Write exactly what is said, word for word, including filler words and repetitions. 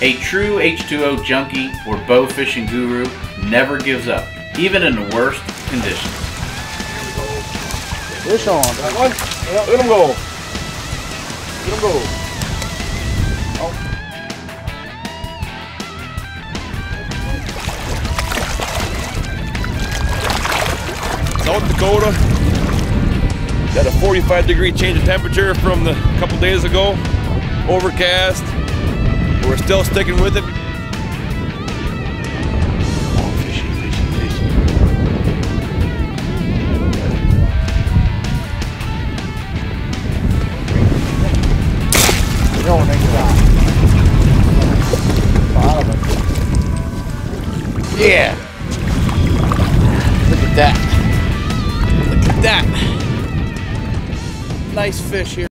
A true H two O junkie or bow fishing guru never gives up, even in the worst conditions. Fish on. That one? Yeah, let him go. Let him go. Oh. South Dakota. Got a forty-five degree change of temperature from the couple days ago. Overcast. We're still sticking with it. Oh, fishing, fishing, fishing. You don't think that. Bottom of it. Yeah. Look at that. Look at that. Nice fish here.